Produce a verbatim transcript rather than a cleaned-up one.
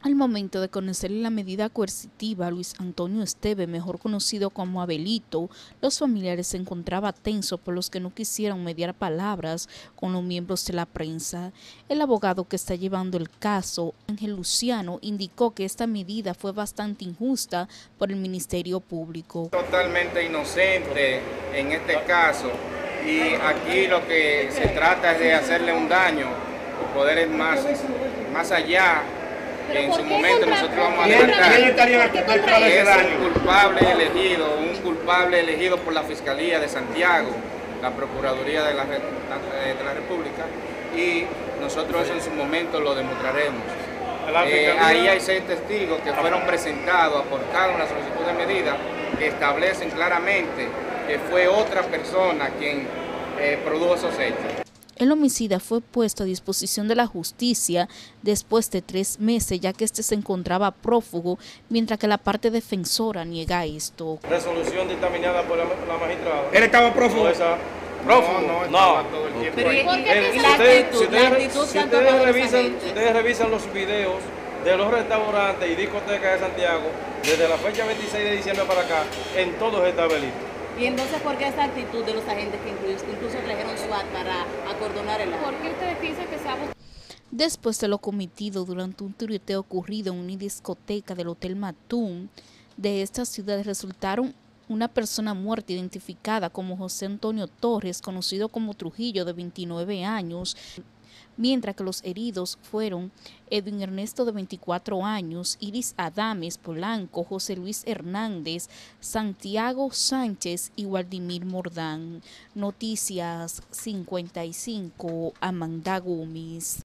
Al momento de conocerle la medida coercitiva a Luis Antonio Esteve, mejor conocido como Abelito, los familiares se encontraban tensos por los que no quisieron mediar palabras con los miembros de la prensa. El abogado que está llevando el caso, Ángel Luciano, indicó que esta medida fue bastante injusta por el Ministerio Público. Totalmente inocente en este caso, y aquí lo que se trata es de hacerle un daño por poderes más, más allá. Que en su momento nosotros vamos a adelantar. Es un culpable elegido, un culpable elegido por la Fiscalía de Santiago, la Procuraduría de la, de la República, y nosotros eso en su momento lo demostraremos. Eh, ahí hay seis testigos que fueron presentados, aportaron una solicitud de medida que establecen claramente que fue otra persona quien eh, produjo esos hechos. El homicida fue puesto a disposición de la justicia después de tres meses, ya que este se encontraba prófugo, mientras que la parte defensora niega esto. Resolución dictaminada por la, la magistrada. ¿Él estaba prófugo? Esa, prófugo, no, no, no. todo el tiempo Pero ahí. ¿por qué Eh, piensa si la ustedes, actitud, si ustedes, la actitud si tanto ustedes para los revisan, agentes? si ustedes revisan los videos de los restaurantes y discotecas de Santiago, desde la fecha veintiséis de diciembre para acá, en todos está Abelito. Y entonces, ¿por qué esa actitud de los agentes que incluso, incluso trajeron SWAT para acordonar el área? ¿Por qué ustedes piensan que se ha... Después de lo cometido durante un tiroteo ocurrido en una discoteca del Hotel Matún de esta ciudad, resultaron una persona muerta identificada como José Antonio Torres, conocido como Trujillo, de veintinueve años, mientras que los heridos fueron Edwin Ernesto, de veinticuatro años, Iris Adames Polanco, José Luis Hernández, Santiago Sánchez y Waldimir Mordán. Noticias cincuenta y cinco, Amanda Gómez.